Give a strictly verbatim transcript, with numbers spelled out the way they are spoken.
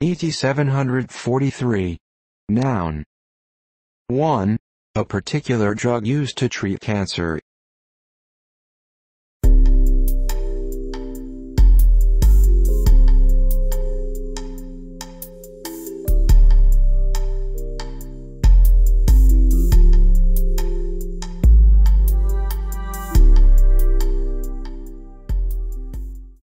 E T seven forty-three. Noun. one. A particular drug used to treat cancer,